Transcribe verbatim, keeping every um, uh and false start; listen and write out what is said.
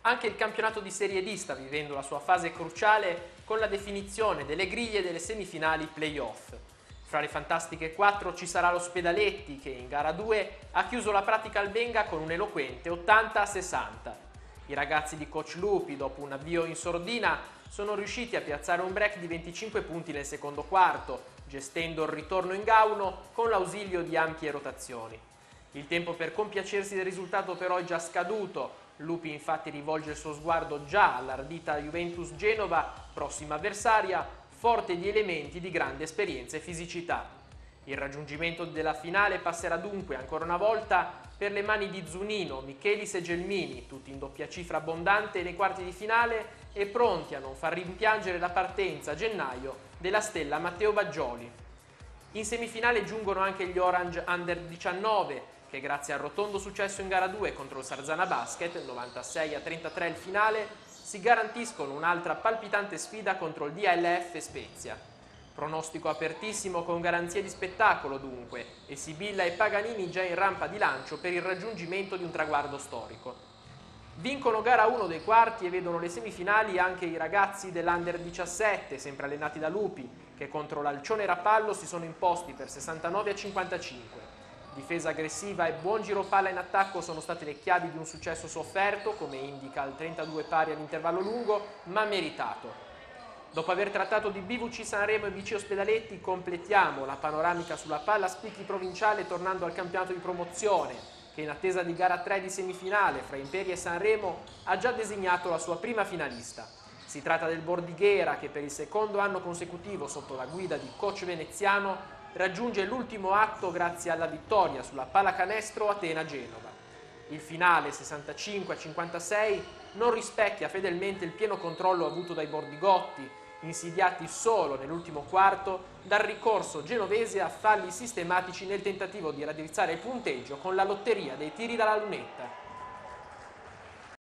Anche il campionato di Serie D sta vivendo la sua fase cruciale con la definizione delle griglie delle semifinali play-off. Fra le fantastiche quattro ci sarà lo Spedaletti che in gara due ha chiuso la pratica albenga con un eloquente ottanta a sessanta. I ragazzi di coach Lupi, dopo un avvio in sordina, sono riusciti a piazzare un break di venticinque punti nel secondo quarto, gestendo il ritorno in gauno con l'ausilio di ampie rotazioni. Il tempo per compiacersi del risultato però è già scaduto. Lupi infatti rivolge il suo sguardo già all'ardita Juventus Genova, prossima avversaria, forte di elementi di grande esperienza e fisicità. Il raggiungimento della finale passerà dunque ancora una volta per le mani di Zunino, Michelis e Gelmini, tutti in doppia cifra abbondante nei quarti di finale e pronti a non far rimpiangere la partenza a gennaio della stella Matteo Baggioli. In semifinale giungono anche gli Orange Under diciannove, che grazie al rotondo successo in gara due contro il Sarzana Basket, novantasei a trentatré il finale, si garantiscono un'altra palpitante sfida contro il D L F Spezia. Pronostico apertissimo con garanzie di spettacolo dunque, e Sibilla e Paganini già in rampa di lancio per il raggiungimento di un traguardo storico. Vincono gara uno dei quarti e vedono le semifinali anche i ragazzi dell'Under diciassette, sempre allenati da Lupi, che contro l'Alcione Rapallo si sono imposti per sessantanove a cinquantacinque. Difesa aggressiva e buon giro palla in attacco sono state le chiavi di un successo sofferto, come indica il trentadue pari all'intervallo lungo, ma meritato. Dopo aver trattato di B V C Sanremo e B C Ospedaletti, completiamo la panoramica sulla palla spicchi provinciale tornando al campionato di promozione, che in attesa di gara tre di semifinale fra Imperia e Sanremo ha già designato la sua prima finalista. Si tratta del Bordighera che per il secondo anno consecutivo sotto la guida di coach veneziano raggiunge l'ultimo atto grazie alla vittoria sulla pallacanestro Atena-Genova. Il finale sessantacinque a cinquantasei non rispecchia fedelmente il pieno controllo avuto dai bordigotti, insidiati solo nell'ultimo quarto dal ricorso genovese a falli sistematici nel tentativo di raddrizzare il punteggio con la lotteria dei tiri dalla lunetta.